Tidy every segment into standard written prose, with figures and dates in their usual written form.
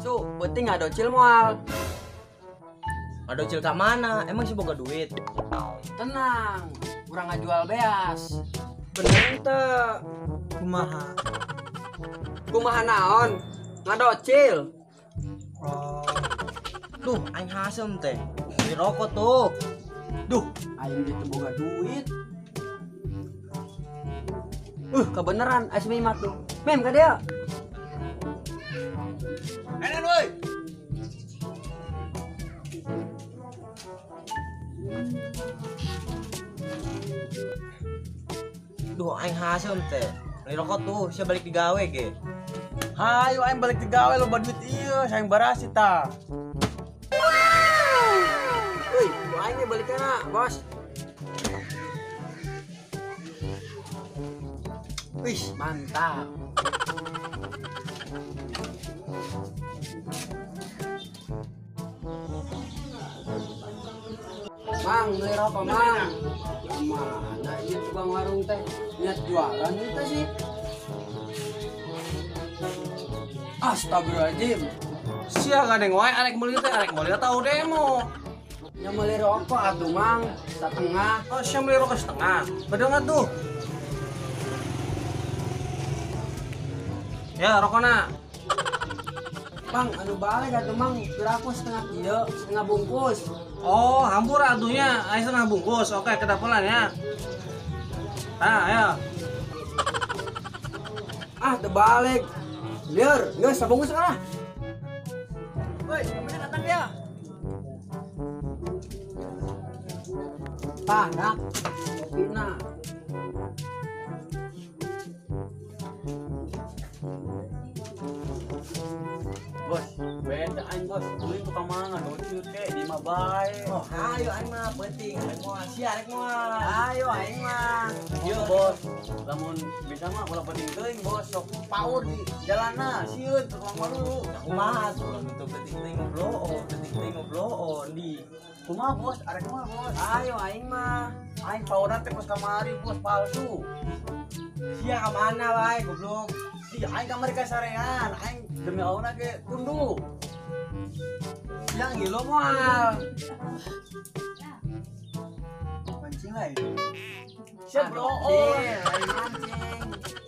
tuh, penting ngadocil moal. Ngadocil ke mana? Emang sih boga duit? Tenang, kurang ngajual beas. Bener ente. Kumaha? Kumaha naon? Ngadocil. Oh. Duh, aing hasem teh. Beli rokok tuh. Duh, aing gitu boga duit. Kebeneran, ais mimat tuh. Mem, ka dia. Enak woi. Duh, aing hasem teh. Beli rokok tuh, saya balik digawe ge. Hayo aing balik digawe lo duit ieu, sayang barasi ta. Wih, aing balik na, bos. Wih, mantap. Mang, beli rokok, Mang. Mana ini tukang warung teh niat jualan kita sih. Astagfirullahaladzim. Sia gadeng wae arek meuli teh, arek meuli tahu demo. Yang beli rokok atuh, Mang, setengah. Oh, sia meuli rokok setengah. Bedengat tuh. Ya, rokokna. Bang, anu balik atuh, Mang, piraku setengah kieu, setengah bungkus. Oh, hampur atuhnya, aing setengah bungkus. Oke, kedapelan ya. Ya. Terbalik. Liar, geus sabungkus lah. Woi, kemana datang dia? Nak, kopina. Bos, beda aing bos. Kulit tukang mangan, docil teh di mah bae. Oh, ayo aing mah penting. Arek moal, sia arek moal. Ayo aing mah. Iya bos, lamun bisa mah ulah penting teuing bos, sok paur di jalanna, sieun tukang malu. Kumaha tuh untuk penting ngobrol, penting ngobrol di. Kumaha bos, arek mah bos. Ayo aing mah. Aing pauran teh kos kamari bos palsu. Sia ka mana wae goblok. Si aing kamari kasarean, aing demi Allah ge tundu. Yang gilo moal. Pancing lah itu. Siap bro. Aing mancing.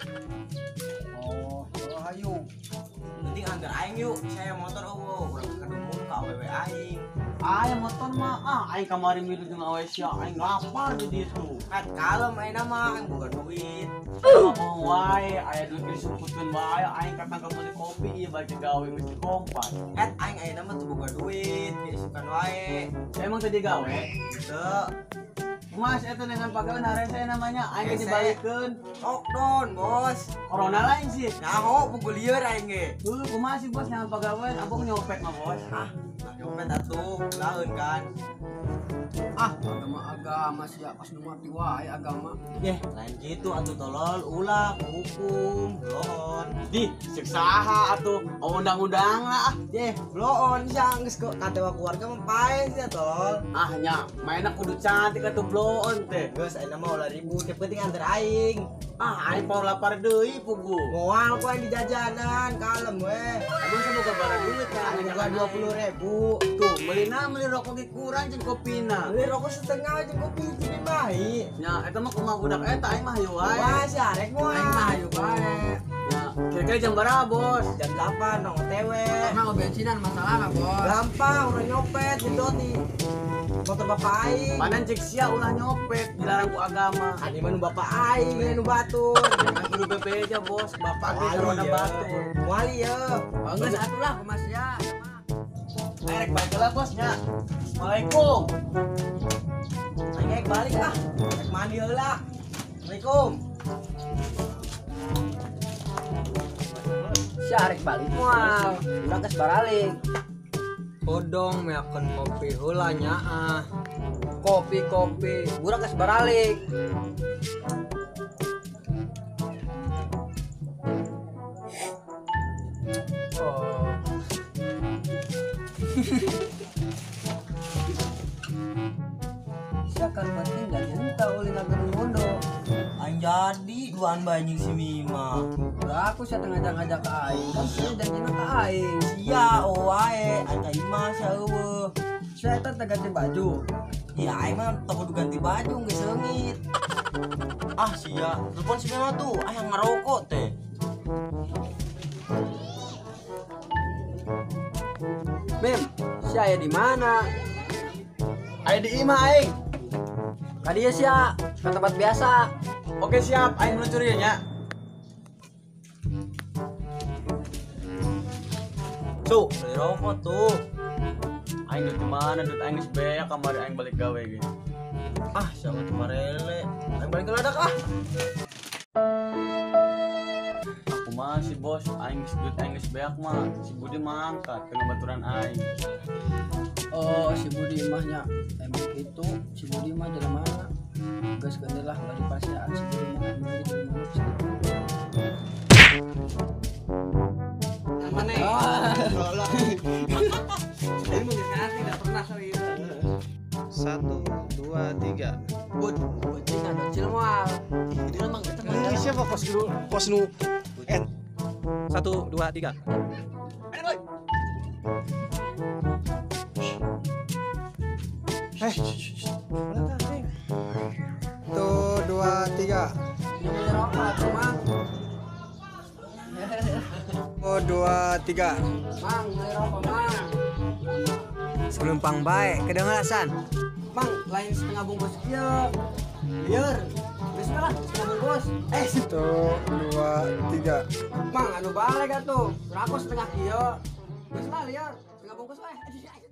Oh, ayo. Penting antar aing yuk. Saya motor eueuh, urang kadumung ka awewe aing. Aing motor mah aing kamari milu jeung awe sia, aing lapar di ditu. Kalem ayeuna mah aing boga duit. Ngomong wae, aya duit disebutkeun wae, aing katang beli kopi ieu bagi gawe mesti kompas. Aing ayeuna mah teu boga duit, isukan wae. Saya emang tadi gawe. Teu. Mas, itu dengan pagawean harese namanya, aing Hese. dibalikeun. Lockdown, bos. Corona lain sih. Nyaho pukul lieur aing ge. Kumaha sih bos dengan pagawean, abang nyopet mah bos. Nyopet atuh, laeun kan. Agama sih pas nu mati wae agama. Lain gitu atuh tolol, ulah hukum, bloon. Di, cek saha atuh, undang-undang lah. Bloon sia geus katewa keluarga mah pae sia tolol. Nya, mainnya kudu cantik atuh bloon teh. Geus ayeuna mah ulah ribut, yang penting antar aing. Aing mau lapar deui pugu. Moal ku aing di jajanan, kalem we. Abang saya boga bara duit kan. Aing boga 20.000. Tuh, meuli rokok ge kurang jeung kopina. Beli rokok setengah aja kopi gini mahi. Nya, eta mah kumaha budak eta aing mah hayu wae. Wah, si arek moal. Aing mah ayo bae. Ya, kira-kira jam berapa, Bos? Jam 8 dong OTW. Karena bensinan masalah lah, Bos. Gampang, udah nyopet gitu di motor bapak aing. Panen cek sia ulah nyopet, dilarang ku agama. Adi mah nu bapak aing nu batur. Jangan kudu bebe aja, Bos. Bapak ge sarona batur. Wali ya. Geus atulah kumaha sia. Rek balik lah, Bos nya. Assalamualaikum. Aing balik ah. Rek mandi heula. Assalamualaikum. Si arek balik moal. Urang geus baralik. Kodong meakeun kopi heula nyaah. Kopi, urang geus baralik. Siakan penting dan entah oleh nagar mondo. Anjay. jadi duaan banyak si Mima. Udah aku saya ngajak-ngajak ke aing. Kan saya janjinya ke aing. Iya, oh wae, aing ka Ima sia eueuh. Saya teh ganti baju. Ya aing mah teu kudu ganti baju geus seungit. Ah sia, telepon si Mima tuh, aya ngarokok teh. Mem, si aya di mana? Ayo di Ima aing. Kadieu sia, ke tempat biasa. Oke siap, aing meluncur ya nya. Su, beli rokok tuh. Aing di mana? Dut aing geus beak kamari aing balik gawe ge. Ah, siapa tuh marele. Aing balik ke ladak ah. Aku mah si bos, aing geus dut aing geus beak mah. Si Budi mangkat tengah baturan aing. Oh, si Budi mahnya. Emang itu si Budi mah jalan mana? Geus gantilah baju pasiaan si Budi mah emang gitu mau sih. Mana? Ini mungkin tidak pernah serius. 1, 2, 3. Bud, bocing ada cilmual. Itu emang Ini siapa pos nu 1, 2, 3. Tuh 2, 3. Yang beli rokok tuh, Mang. Oh 2, 3. Mang, beli rokok, Mang. Sebelum pang baik kedengaran. Mang, lain setengah bungkus kieu. Lieur. Geus lah, setengah bungkus. 1, 2, 3. Mang, anu balik atuh. Rako setengah kieu. Geus lah lieur, setengah bungkus we.